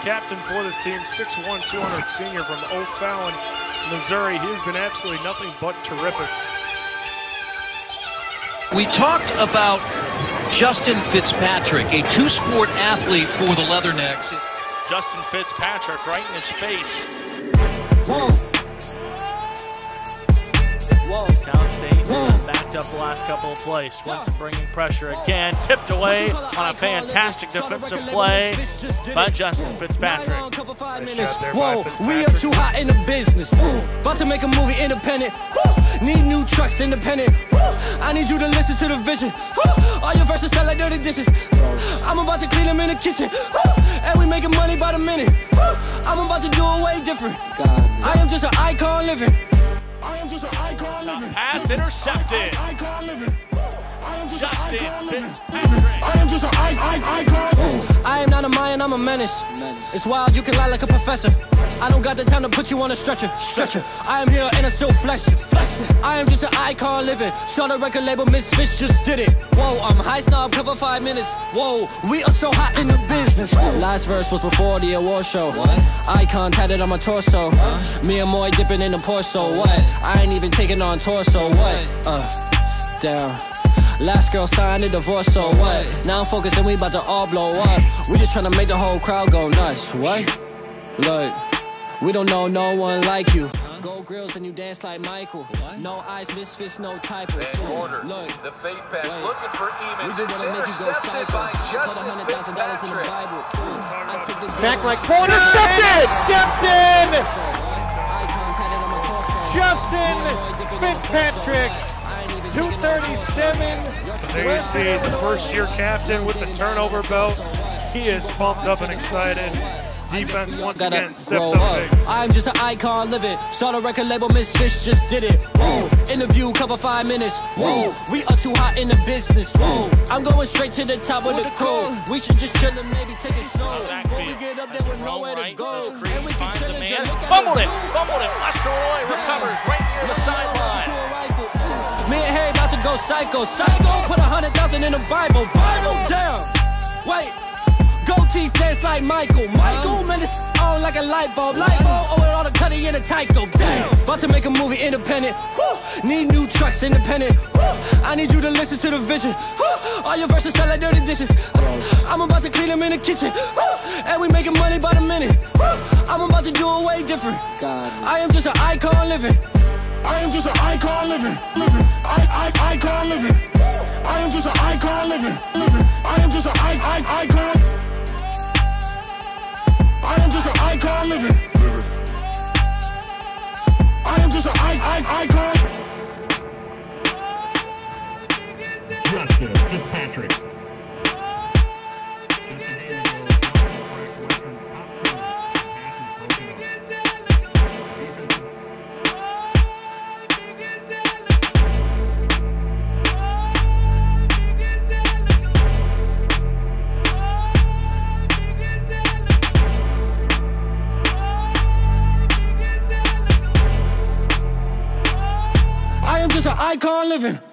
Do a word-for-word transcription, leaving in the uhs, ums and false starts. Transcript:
captain for this team, six one, two hundred senior from O'Fallon, Missouri. He has been absolutely nothing but terrific. We talked about Justin Fitzpatrick, a two-sport athlete for the Leathernecks. Justin Fitzpatrick right in his face. Whoa. Whoa. South State Whoa. backed up the last couple of plays. Swenson bringing pressure again, tipped away on a fantastic defensive play by Justin Fitzpatrick. Nice Whoa, we are too hot in the business. Whoa. About to make a movie independent. Whoa. Need new trucks independent. Whoa. I need you to listen to the vision. Whoa. All your verses sound like dirty dishes. I'm about to clean them in the kitchen. And we making money by the minute. I'm about to do it way different. I am just an icon living. I am just an icon living. Pass intercepted. Icon living. Justin Fitzpatrick. I am just an icon. I am not a Mayan, I'm a menace. It's wild, you can lie like a professor. I don't got the time to put you on a stretcher. Stretcher. I am here and I'm still flexing. I am just an icon living. Start a record label, Miss Fish just did it. Whoa, I'm high snob, cover five minutes. Whoa, we are so hot in the business. Last verse was before the award show. What? Icon tatted on my torso. Huh? Me and Moy dipping in the Porso. What? I ain't even taking on torso. What? Uh, damn. Last girl signed a divorce, so what? Now I'm focused and we about to all blow up. We just trying to make the whole crowd go nuts. What? Look, we don't know no one like you. Gold grills and you dance like Michael. What? No eyes, misfits, no typos. And order. Look, the fake pass wait. looking for Emons. It's intercepted by Justin Fitzpatrick. Back right corner, intercepted! Justin Fitzpatrick, two thirty-seven. There you see the first-year captain with the turnover belt. He is pumped up and excited. Defense once again steps up big. I'm just an icon living. Start a record label, Miss Fish just did it. Whoa, interview cover five minutes. Whoa, we are too hot in the business. Whoa, I'm going straight to the top of the crew. We should just chill and maybe take it slow. When we get up there with nowhere to go, and we can chill and just fumbled it, fumbled it. Lester Roy recovers right near the sideline. Me and Harry about to go psycho, psycho. Put a hundred thousand in the Bible, Bible down. Wait. Gold teeth dance like Michael. Michael, man, it's on like a light bulb. Light bulb over all the cutty in a Tyco. Damn, about to make a movie independent. Woo. Need new trucks independent. Woo. I need you to listen to the vision. Woo. All your verses sound like dirty dishes. I'm about to clean them in the kitchen. Woo. And we making money by the minute. Woo. I'm about to do it way different. I am just an icon living. I am just an icon living. Living. I, I, icon living. I am just an icon living. Living. I am just an I, I, icon. I am just an icon living. I am just an I, I, icon. Justin Fitzpatrick. I am just an icon living.